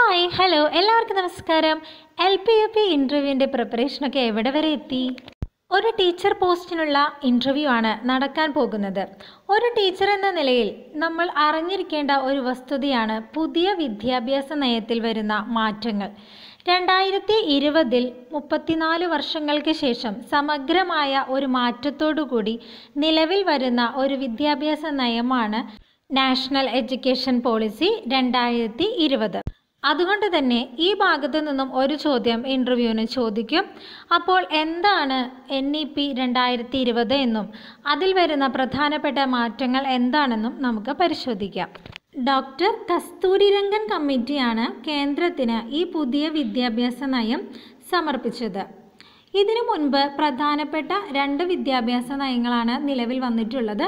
Hi hello എല്ലാവർക്കും നമസ്കാരം. LP ഇൻ്റർവ്യൂവിൻ്റെ പ്രിപ്പറേഷനൊക്കെ എവിടെ വരെ എത്തി? ഒരു ടീച്ചർ പോസ്റ്റിനുള്ള ഇൻ്റർവ്യൂ ആണ് നടക്കാൻ പോകുന്നത്. ഒരു ടീച്ചർ എന്ന നിലയിൽ നമ്മൾ അറിഞ്ഞിരിക്കേണ്ട ഒരു വസ്തുതയാണ് പുതിയ വിദ്യാഭ്യാസ നയത്തിൽ വരുന്ന മാറ്റങ്ങൾ. 2020 34 വർഷങ്ങൾക്ക് ശേഷം സമഗ്രമായ ഒരു മാറ്റത്തോടുകൂടി നിലവിൽ വരുന്ന ഒരു വിദ്യാഭ്യാസ നയമാണ് നാഷണൽ എഡ്യൂക്കേഷൻ പോളിസി 2020. അതുകൊണ്ട് തന്നെ ഈ ഭാഗത്തു നിന്നും ഒരു ചോദ്യം ഇൻ്റർവ്യൂവിന് ചോദിക്കും. അപ്പോൾ എന്താണ് NEP 2020 എന്നും അതിൽ വരുന്ന പ്രധാനപ്പെട്ട മാറ്റങ്ങൾ എന്താണെന്നും നമുക്ക് പരിശോധിക്കാം. ഡോക്ടർ കസ്തൂരിരംഗൻ കമ്മിറ്റിയാണ് കേന്ദ്രത്തിന് ഈ പുതിയ വിദ്യാഭ്യാസ നയം സമർപ്പിച്ചത്. ഇതിനു മുൻപ് പ്രധാനപ്പെട്ട 2 വിദ്യാഭ്യാസ നയങ്ങളാണ് നിലവിൽ വന്നിട്ടുള്ളത്.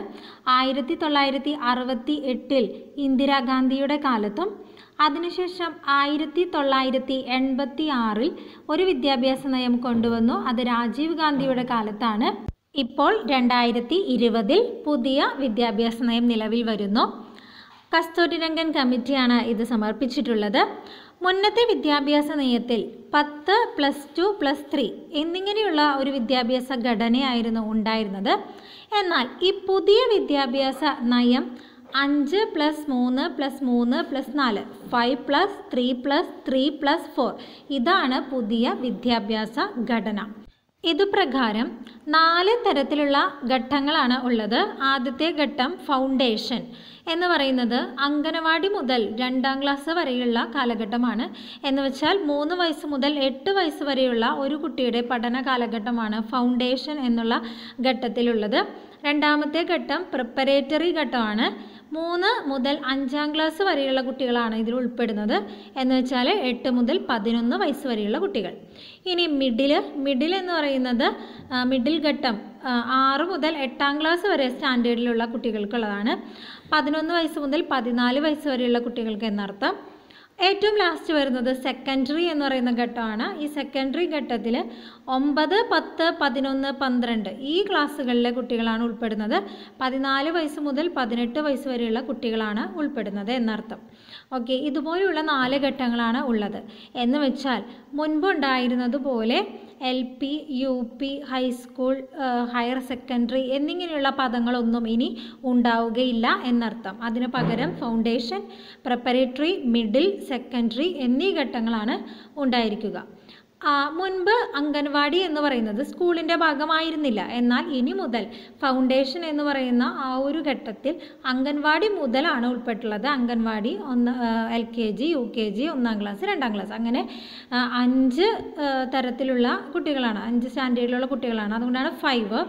1968 ഇന്ദിരാഗാന്ധിയുടെ കാലത്തും അതിനുശേഷം 1986 ഒരു വിദ്യാഭ്യാസ നയം കൊണ്ടുവന്നു. അത് രാജീവ് ഗാന്ധിയുടെ കാലത്താണ്. ഇപ്പോൾ 2020 പുതിയ വിദ്യാഭ്യാസ നയം നിലവിൽ വരുന്നു. കസ്തൂരിരംഗൻ കമ്മിറ്റിയാണ് ഇത് സമർപ്പിച്ചിട്ടുള്ളത്. മുന്നത്തെ വിദ്യാഭ്യാസ നയത്തിൽ 10 +2 +3 എന്നിങ്ങനെയുള്ള ഒരു വിദ്യാഭ്യാസ ഘടനയായിരുന്നു ഉണ്ടായിരുന്നത്. എന്നാൽ ഈ പുതിയ വിദ്യാഭ്യാസ നയം 5 +3 +3 +4 5 +3 +3 +4 ഇതാണ് പുതിയ വിദ്യാഭ്യാസ ഘടന. ഇതുപ്രകാരം 4 തരത്തിലുള്ള ഘട്ടങ്ങളാണ് ഉള്ളത്. ആദ്യത്തെ ഘട്ടം ഫൗണ്ടേഷൻ എന്ന് പറയുന്നത് അംഗനവാടി മുതൽ 2ാം ക്ലാസ് വരെയുള്ള കാലഘട്ടമാണ്. എന്ന് വെച്ചാൽ 3 വയസ്സ് മുതൽ 8 വയസ്സ് വരെയുള്ള ഒരു കുട്ടിയുടെ പഠന കാലഘട്ടമാണ് ഫൗണ്ടേഷൻ എന്നുള്ള ഘട്ടത്തിലുള്ളത്. രണ്ടാമത്തെ ഘട്ടം പ്രിപ്പറേറ്ററി ഘട്ടമാണ്. 3 മുതൽ 5ാം ക്ലാസ് വരെയുള്ള കുട്ടികളാണ് ഇതിൽ ഉൾപ്പെടുന്നത്. എന്ന് വെച്ചാൽ 8 മുതൽ 11 വയസ്സ് വരെയുള്ള കുട്ടികൾ. ഇനി മിഡിൽ എന്ന് പറയുന്നത് മിഡിൽ ഘട്ടം 6 മുതൽ 8ാം ക്ലാസ് വരെ സ്റ്റാൻഡേർഡിലുള്ള കുട്ടികൾക്കുള്ളതാണ്. 11 വയസ്സ് മുതൽ 14 വയസ്സ് വരെയുള്ള കുട്ടികൾക്ക് എന്നർത്ഥം. ഏറ്റവും ലാസ്റ്റ് വരുന്നത് സെക്കൻഡറി എന്ന് പറയുന്ന ഘട്ടമാണ്. ഈ സെക്കൻഡറി ഘട്ടത്തിൽ 9, 10, 11, 12 ഈ ക്ലാസ്സുകളിലെ കുട്ടികളാണ് ഉൾപ്പെടുന്നത്. 14 വയസ്സ് മുതൽ 18 വയസ്സ് വരെയുള്ള കുട്ടികളാണ് ഉൾപ്പെടുന്നത് എന്നർത്ഥം. ഓക്കെ, ഇതുപോലെയുള്ള 4 ഘട്ടങ്ങളാണ് ഉള്ളത്. എന്ന് വെച്ചാൽ മുൻപുണ്ടായിരുന്നതുപോലെ LP, UP, high school, higher secondary എന്നിങ്ങനെയുള്ള പദങ്ങളൊന്നും ഇനി ഉണ്ടാവുകയില്ല എന്നർത്ഥം. അതിന് പകരം ഫൗണ്ടേഷൻ, പ്രിപ്പറേറ്ററി, മിഡിൽ, സെക്കൻഡറി എന്നീ ഘട്ടങ്ങളാണ് ഉണ്ടായിരിക്കുക. മുൻപ് അംഗൻവാടി എന്ന് പറയുന്നത് സ്കൂളിൻ്റെ ഭാഗമായിരുന്നില്ല. എന്നാൽ ഇനി മുതൽ ഫൗണ്ടേഷൻ എന്ന് പറയുന്ന ആ ഒരു ഘട്ടത്തിൽ അംഗൻവാടി മുതലാണ് ഉൾപ്പെട്ടുള്ളത്. അംഗൻവാടി LKG, UKG, 1ാം ക്ലാസ്, 2ാം ക്ലാസ് അങ്ങനെ 5 തരത്തിലുള്ള കുട്ടികളാണ്, 5 സ്റ്റാൻഡേർഡിലുള്ള കുട്ടികളാണ്. അതുകൊണ്ടാണ് 5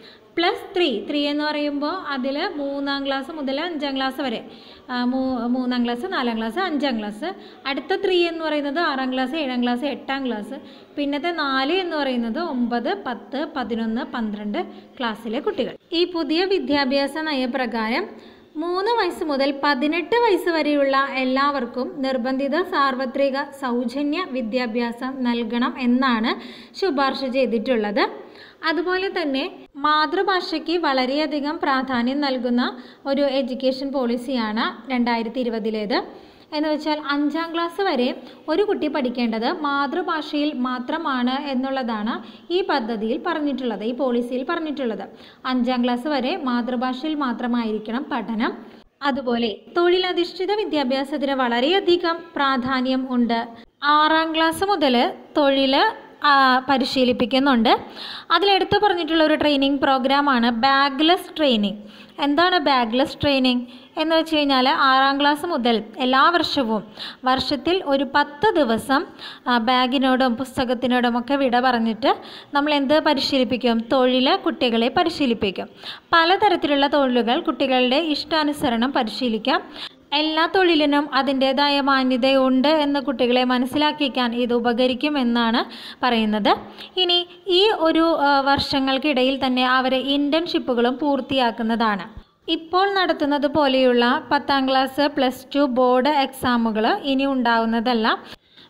+3 എന്ന് പറയുമ്പോൾ അതിൽ 3ാം ക്ലാസ് മുതൽ 5ാം ക്ലാസ് വരെ, 3ാം ക്ലാസ്, 4ാം ക്ലാസ്, 5ാം ക്ലാസ്. അടുത്ത 3 എന്ന് പറയുന്നത് 6ാം ക്ലാസ്, 7ാം ക്ലാസ്, 8ാം ക്ലാസ്. പിന്നത്തെ 4 എന്ന് പറയുന്നത് 9, 10, 11, 12 ക്ലാസ്സിലെ കുട്ടികൾ. ഈ പുതിയ വിദ്യാഭ്യാസ നയപ്രകാരം 3 വയസ്സ് മുതൽ 18 വയസ്സ് വരെയുള്ള എല്ലാവർക്കും നിർബന്ധിത സാർവത്രിക സൗജന്യ വിദ്യാഭ്യാസം നൽകണം എന്നാണ് ശുപാർശ ചെയ്തിട്ടുള്ളത്. അതുപോലെ തന്നെ മാതൃഭാഷയ്ക്ക് വളരെയധികം പ്രാധാന്യം നൽകുന്ന ഒരു എഡ്യൂക്കേഷൻ പോളിസിയാണ് 2020 എന്ന് വെച്ചാൽ 5ാം ക്ലാസ് വരെ ഒരു കുട്ടി പഠിക്കേണ്ടത് മാതൃഭാഷയിൽ മാത്രമാണ് എന്നുള്ളതാണ് ഈ പദ്ധതിയിൽ പറഞ്ഞിട്ടുള്ളത്, ഈ പോളിസിയിൽ പറഞ്ഞിട്ടുള്ളത്. 5ാം ക്ലാസ് വരെ മാതൃഭാഷയിൽ മാത്രമായിരിക്കണം പഠനം. അതുപോലെ തൊഴിലധിഷ്ഠിത വിദ്യാഭ്യാസത്തിന് വളരെയധികം പ്രാധാന്യം ഉണ്ട്. 6ാം ക്ലാസ് മുതൽ തൊഴിൽ പരിശീലിപ്പിക്കുന്നുണ്ട്. അതിലെടുത്തു പറഞ്ഞിട്ടുള്ള ഒരു ട്രെയിനിങ് പ്രോഗ്രാമാണ് ബാഗ്ലെസ് ട്രെയിനിങ്. എന്താണ് ബാഗ്ലെസ് ട്രെയിനിങ് എന്ന് വെച്ച് കഴിഞ്ഞാൽ 6ാം ക്ലാസ് മുതൽ എല്ലാ വർഷത്തിൽ ഒരു 10 ദിവസം ബാഗിനോടും പുസ്തകത്തിനോടും ഒക്കെ വിട പറഞ്ഞിട്ട് നമ്മൾ എന്ത് പരിശീലിപ്പിക്കും? തൊഴിൽ കുട്ടികളെ പരിശീലിപ്പിക്കും. പലതരത്തിലുള്ള തൊഴിലുകൾ കുട്ടികളുടെ ഇഷ്ടാനുസരണം പരിശീലിക്കാം. എല്ലാ തൊഴിലിനും അതിൻ്റേതായ മാന്യതയുണ്ട് എന്ന് കുട്ടികളെ മനസ്സിലാക്കിക്കാൻ ഇത് ഉപകരിക്കുമെന്നാണ് പറയുന്നത്. ഇനി ഈ ഒരു വർഷങ്ങൾക്കിടയിൽ തന്നെ അവരെ ഇൻറ്റേൺഷിപ്പുകളും പൂർത്തിയാക്കുന്നതാണ്. ഇപ്പോൾ നടത്തുന്നത് പോലെയുള്ള 10ാം ക്ലാസ്, +2 ബോർഡ് എക്സാമുകൾ ഇനി ഉണ്ടാവുന്നതല്ല.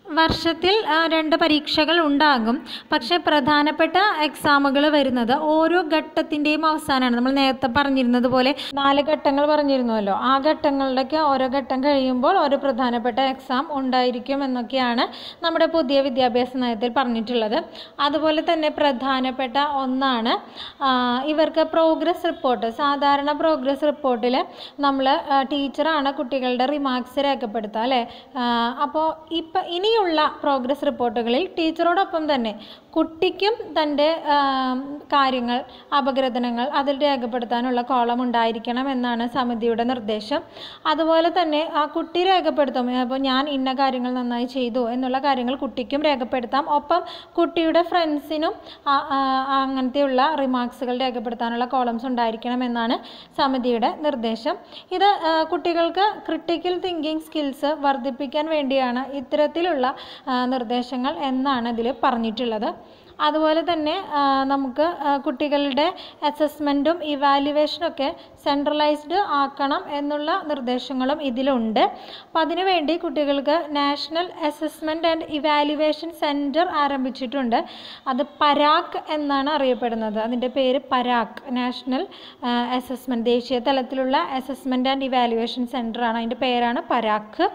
വർഷത്തിൽ 2 പരീക്ഷകൾ ഉണ്ടാകും. പക്ഷേ പ്രധാനപ്പെട്ട എക്സാമുകൾ വരുന്നത് ഓരോ ഘട്ടത്തിൻ്റെയും അവസാനമാണ്. നമ്മൾ നേരത്തെ പറഞ്ഞിരുന്നത് പോലെ 4 ഘട്ടങ്ങൾ പറഞ്ഞിരുന്നുവല്ലോ. ആ ഘട്ടങ്ങളിലൊക്കെ ഓരോ ഘട്ടം കഴിയുമ്പോൾ ഒരു പ്രധാനപ്പെട്ട എക്സാം ഉണ്ടായിരിക്കും എന്നൊക്കെയാണ് നമ്മുടെ പുതിയ വിദ്യാഭ്യാസ നയത്തിൽ പറഞ്ഞിട്ടുള്ളത്. അതുപോലെ തന്നെ പ്രധാനപ്പെട്ട ഒന്നാണ് ഇവർക്ക് പ്രോഗ്രസ് റിപ്പോർട്ട്. സാധാരണ പ്രോഗ്രസ് റിപ്പോർട്ടിൽ നമ്മൾ ടീച്ചറാണ് കുട്ടികളുടെ റിമാർക്സ് രേഖപ്പെടുത്തുക അല്ലേ. അപ്പോൾ ഇനിയുള്ള പ്രോഗ്രസ് റിപ്പോർട്ടുകളിൽ ടീച്ചറോടൊപ്പം തന്നെ കുട്ടിക്കും തൻ്റെ കാര്യങ്ങൾ, അപഗ്രഥനങ്ങൾ അതിൽ രേഖപ്പെടുത്താനുള്ള കോളം ഉണ്ടായിരിക്കണം എന്നാണ് സമിതിയുടെ നിർദ്ദേശം. അതുപോലെ തന്നെ ആ കുട്ടി രേഖപ്പെടുത്തും. അപ്പോൾ ഞാൻ ഇന്ന കാര്യങ്ങൾ നന്നായി ചെയ്തു എന്നുള്ള കാര്യങ്ങൾ കുട്ടിക്കും രേഖപ്പെടുത്താം. ഒപ്പം കുട്ടിയുടെ ഫ്രണ്ട്സിനും അങ്ങനത്തെയുള്ള റിമാർക്സുകൾ രേഖപ്പെടുത്താനുള്ള കോളംസ് ഉണ്ടായിരിക്കണം എന്നാണ് സമിതിയുടെ നിർദ്ദേശം. ഇത് കുട്ടികൾക്ക് ക്രിട്ടിക്കൽ തിങ്കിങ് സ്കിൽസ് വർദ്ധിപ്പിക്കാൻ വേണ്ടിയാണ് ഇത്തരത്തിലുള്ള നിർദ്ദേശങ്ങൾ എന്നാണ് ഇതിൽ പറഞ്ഞിട്ടുള്ളത്. അതുപോലെ തന്നെ നമുക്ക് കുട്ടികളുടെ അസസ്മെൻറ്റും ഇവാലുവേഷനൊക്കെ സെൻട്രലൈസ്ഡ് ആക്കണം എന്നുള്ള നിർദ്ദേശങ്ങളും ഇതിലുണ്ട്. അപ്പം അതിനുവേണ്ടി കുട്ടികൾക്ക് national assessment and evaluation centre ആരംഭിച്ചിട്ടുണ്ട്. അത് പരാക്ക് എന്നാണ് അറിയപ്പെടുന്നത്. അതിൻ്റെ പേര് പരാക്ക്, നാഷണൽ അസസ്മെൻറ്റ്, ദേശീയ തലത്തിലുള്ള അസസ്മെൻറ്റ് ആൻഡ് ഇവാലുവേഷൻ സെൻറ്ററാണ്. അതിൻ്റെ പേരാണ് പരാക്ക്.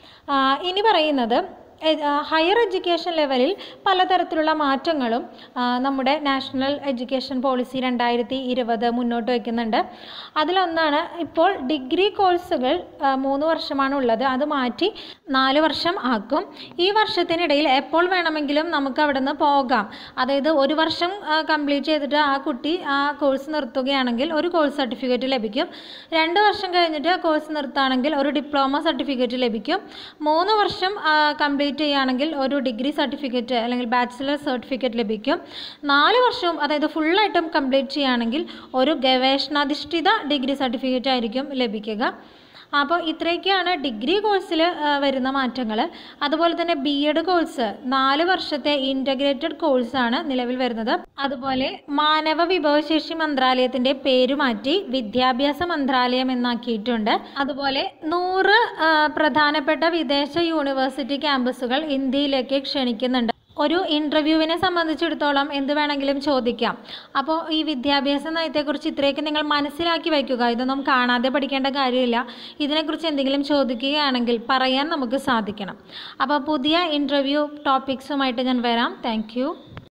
ഇനി പറയുന്നത് ഹയർ എഡ്യൂക്കേഷൻ ലെവലിൽ പലതരത്തിലുള്ള മാറ്റങ്ങളും നമ്മുടെ നാഷണൽ എഡ്യൂക്കേഷൻ പോളിസി 2020 മുന്നോട്ട് വയ്ക്കുന്നുണ്ട്. അതിലൊന്നാണ് ഇപ്പോൾ ഡിഗ്രി കോഴ്സുകൾ 3 വർഷമാണ് ഉള്ളത്. അത് മാറ്റി 4 വർഷം ആക്കും. ഈ വർഷത്തിനിടയിൽ എപ്പോൾ വേണമെങ്കിലും നമുക്ക് അവിടെ നിന്ന് പോകാം. അതായത് 1 വർഷം കംപ്ലീറ്റ് ചെയ്തിട്ട് ആ കുട്ടി ആ കോഴ്സ് നിർത്തുകയാണെങ്കിൽ ഒരു കോഴ്സ് സർട്ടിഫിക്കറ്റ് ലഭിക്കും. 2 വർഷം കഴിഞ്ഞിട്ട് ആ കോഴ്സ് നിർത്തുകയാണെങ്കിൽ ഒരു ഡിപ്ലോമ സർട്ടിഫിക്കറ്റ് ലഭിക്കും. 3 വർഷം കംപ്ലീറ്റ് ചെയ്യുകയാണെങ്കിൽ ഒരു ഡിഗ്രി സർട്ടിഫിക്കറ്റ് അല്ലെങ്കിൽ ബാച്ചിലർ സർട്ടിഫിക്കറ്റ് ലഭിക്കും. 4 വർഷവും അതായത് ഫുള്ളായിട്ടും കംപ്ലീറ്റ് ചെയ്യുകയാണെങ്കിൽ ഒരു ഗവേഷണാധിഷ്ഠിത ഡിഗ്രി സർട്ടിഫിക്കറ്റ് ആയിരിക്കും ലഭിക്കുക. അപ്പോൾ ഇത്രയൊക്കെയാണ് ഡിഗ്രി കോഴ്സിൽ വരുന്ന മാറ്റങ്ങൾ. അതുപോലെ തന്നെ BEd കോഴ്സ് 4 വർഷത്തെ ഇൻ്റഗ്രേറ്റഡ് കോഴ്സാണ് നിലവിൽ വരുന്നത്. അതുപോലെ മാനവ വിഭവശേഷി മന്ത്രാലയത്തിൻ്റെ പേര് മാറ്റി വിദ്യാഭ്യാസ മന്ത്രാലയം എന്നാക്കിയിട്ടുണ്ട്. അതുപോലെ 100 പ്രധാനപ്പെട്ട വിദേശ യൂണിവേഴ്സിറ്റി ക്യാമ്പസുകൾ ഇന്ത്യയിലേക്ക് ക്ഷണിക്കുന്നുണ്ട്. ഒരു ഇൻ്റർവ്യൂവിനെ സംബന്ധിച്ചിടത്തോളം എന്ത് വേണമെങ്കിലും ചോദിക്കാം. അപ്പോൾ ഈ വിദ്യാഭ്യാസ നയത്തെക്കുറിച്ച് ഇത്രയൊക്കെ നിങ്ങൾ മനസ്സിലാക്കി വയ്ക്കുക. ഇതൊന്നും കാണാതെ പഠിക്കേണ്ട കാര്യമില്ല. ഇതിനെക്കുറിച്ച് എന്തെങ്കിലും ചോദിക്കുകയാണെങ്കിൽ പറയാൻ നമുക്ക് സാധിക്കണം. അപ്പോൾ പുതിയ ഇൻ്റർവ്യൂ ടോപ്പിക്സുമായിട്ട് ഞാൻ വരാം. Thank U.